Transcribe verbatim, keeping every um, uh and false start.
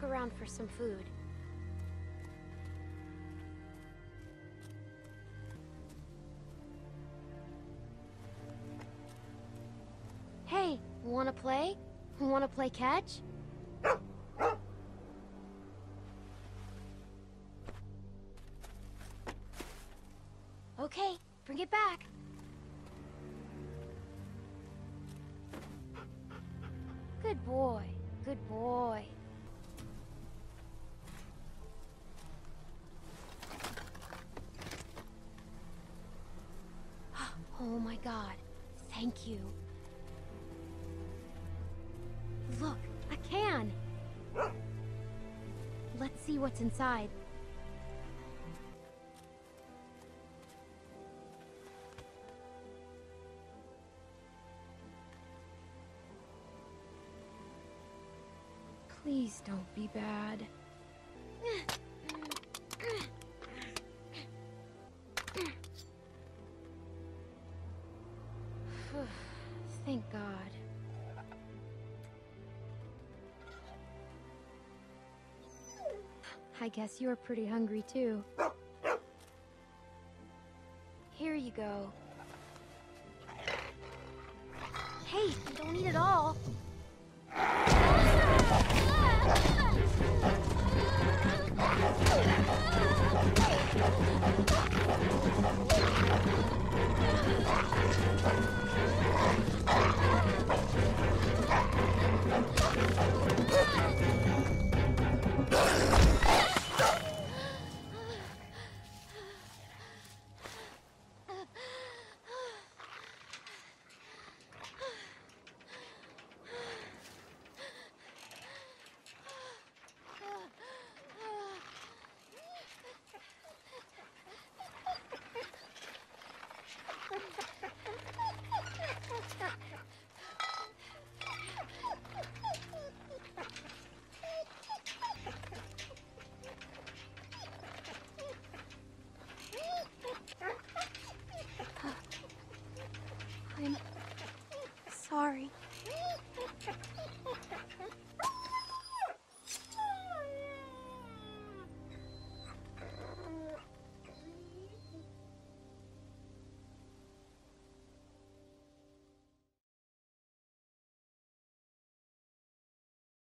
around for some food. Hey, wanna play? Wanna play catch? Okay, bring it back. Good boy, good boy. Oh my God, thank you. Look, a can! Let's see what's inside. Please don't be bad. Thank God. I guess you're pretty hungry too. Here you go. Hey, don't eat it all.